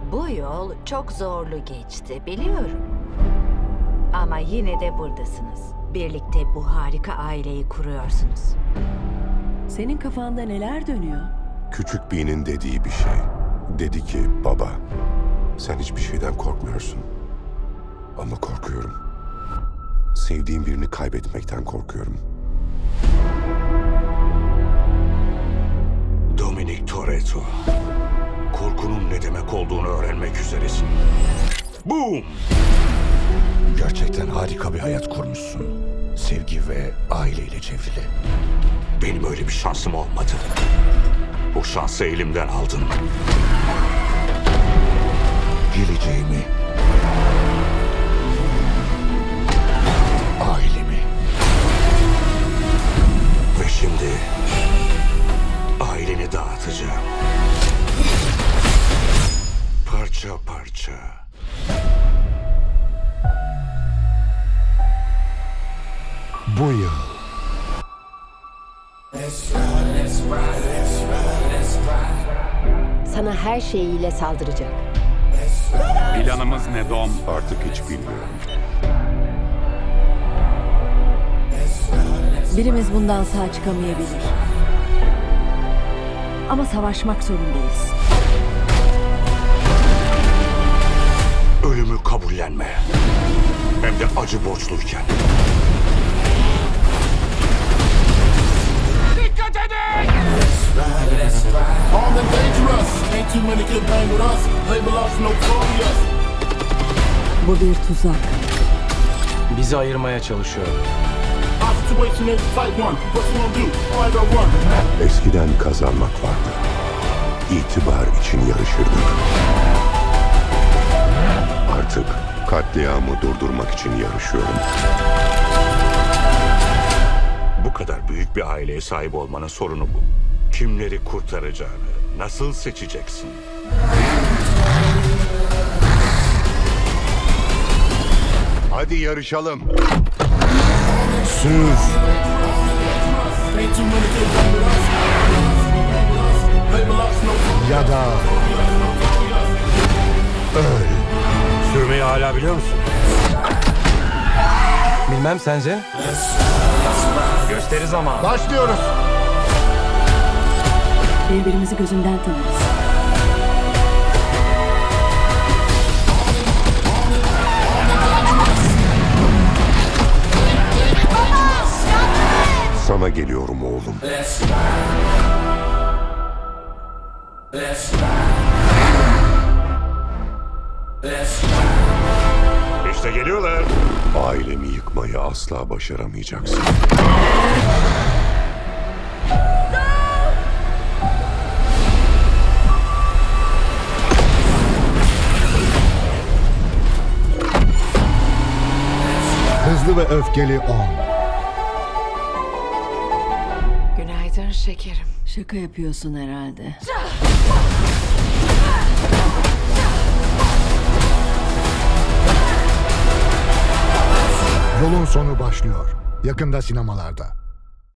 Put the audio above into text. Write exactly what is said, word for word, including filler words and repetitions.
Bu yol çok zorlu geçti, biliyorum. Ama yine de buradasınız. Birlikte bu harika aileyi kuruyorsunuz. Senin kafanda neler dönüyor? Küçük Bee'nin dediği bir şey. Dedi ki, baba, sen hiçbir şeyden korkmuyorsun. Ama korkuyorum. Sevdiğim birini kaybetmekten korkuyorum. Dominic Toretto. Korkunun ne demek olduğunu öğrenmek üzeresin. Boom! Gerçekten harika bir hayat kurmuşsun. Sevgi ve aileyle çevrili. Benim öyle bir şansım olmadı. O şansı elimden aldın. Geleceğimi, ailemi ve şimdi aileni dağıtacağım. Parça parça. Bu yıl Sana her şeyiyle saldıracak. Planımız ne Dom? artık hiç bilmiyorum. Birimiz bundan sağ çıkamayabilir. Ama savaşmak zorundayız. Ölümü kabullenme. Hem de acı borçluyken. Dikkat edin! Armed and dangerous. Ain't too many can bang with us. Label us notorious. Bu bir tuzak. Bizi ayırmaya çalışıyor. Our situation is type one. What you gonna do? I got one. Eskiden kazanmak vardı. İtibar için yarışırdık. Artık katliamı durdurmak için yarışıyorum. Bu kadar büyük bir aileye sahip olmanın sorunu bu. Kimleri kurtaracağını nasıl seçeceksin? Hadi yarışalım. Süz. Ain't too many can bang with us. Label us notorious. Ya da öl. Sürmeyi hala biliyor musun? Bilmem sence? Gösteri zamanı. Başlıyoruz. Birbirimizi gözünden tanırız. Sana geliyorum oğlum. İşte geliyorlar. Ailemi yıkmayı asla başaramayacaksın. Hızlı ve öfkeli on. Günaydın şekerim. Şaka yapıyorsun herhalde. Yolun sonu başlıyor. Yakında sinemalarda.